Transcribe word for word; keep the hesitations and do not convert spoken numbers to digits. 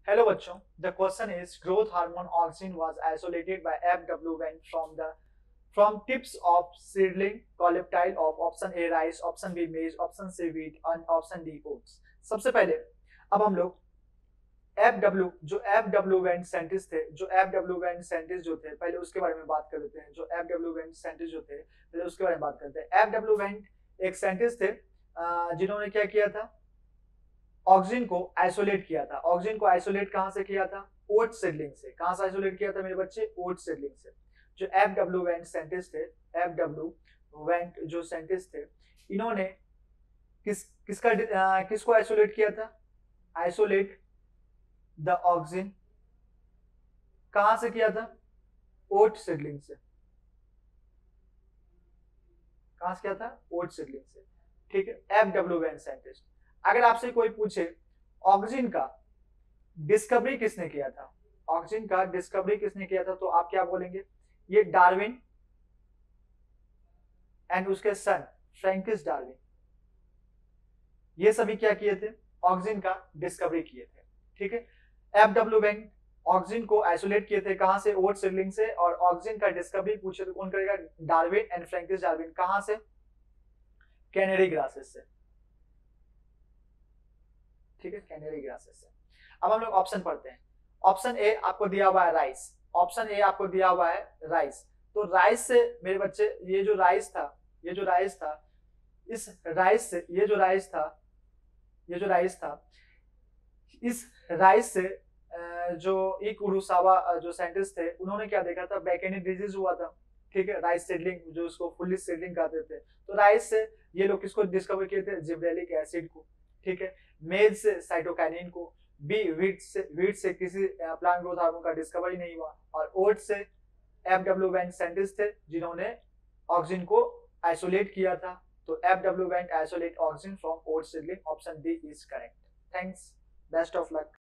Hello बच्चों, the question is growth hormone auxin was isolated by F W when from the from tips of seedling polyptile of option A rice, option B maize, option C wheat and option D oats। सबसे पहले अब हम लोग F W जो F W Went scientist थे जो F W Went scientist जो थे पहले उसके बारे में बात कर लेते हैं। जो एफ डब्ल्यू वेंट साइंटिस्ट जो थे पहले उसके बारे में बात करते हैं। एफ डब्ल्यू वेंट एक साइंटिस्ट थे अ, जिन्होंने क्या किया था, ऑक्सीजन को आइसोलेट किया था। ऑक्सीजन को आइसोलेट कहां से किया था? ओट सीडलिंग से। कहां से आइसोलेट किया था मेरे बच्चे? ओट सीडलिंग से। जो एफ डब्ल्यू वेंट साइंटिस्ट थे, एफ डब्ल्यू वेंट जो साइंटिस्ट थे, इन्होंने किस किसका अ, किसको आइसोलेट किया था? आइसोलेट द ऑक्सीजन कहां से किया था? ओट सीडलिंग से। कहां से किया था? ओट सीडलिंग से। ठीक है, एफ डब्ल्यू वेंट साइंटिस्ट। अगर आपसे कोई पूछे ऑक्सीजन का डिस्कवरी किसने किया था, ऑक्सीजन का डिस्कवरी किसने किया था, तो आप क्या बोलेंगे? ये डार्विन एंड उसके सन फ्रैंकिस डार्विन, ये सभी क्या किए थे? ऑक्सीजन का डिस्कवरी किए थे। ठीक है, एफ डब्ल्यू वेंट ऑक्सीजन को आइसोलेट किए थे कहां से? ओट सीडलिंग से। और ऑक्सीजन का डिस्कवरी पूछे तो कौन करेगा? Darwin and Francis Darwin. कहां से? कैनेरी ग्रासेस से। ठीक है, कैनेरी ग्रासेस से। अब हम लोग ऑप्शन पढ़ते हैं। ऑप्शन ए आपको दिया हुआ है राइस। ऑप्शन ए आपको दिया हुआ है राइस। तो राइस से मेरे बच्चे, ये जो राइस था, ये जो राइस था, इस राइस से ये जो राइस था, ये जो राइस था, इस राइस से जो ई कुरुसावा जो साइंटिस्ट थे, उन्होंने क्या देखा था? बैकेनिक डिजीज हुआ था। ठीक है, राइस सीडलिंग जो उसको फुल्ली सीडलिंग कहते थे। तो राइस से ये लोग किसको डिस्कवर किए थे? जिब्रेलिक एसिड को। ठीक है, मेज से साइटोकाइनिन को। बी व्हीट से व्हीट से किसी प्लांट ग्रोथ हार्मोन का डिस्कवरी नहीं हुआ। और ओट से एफ डब्ल्यू वेंट साइंटिस्ट थे जिन्होंने ऑक्सीजन को आइसोलेट किया था। तो F W Went isolate oxygen from oat seedling. Option D is correct. Thanks, best of luck.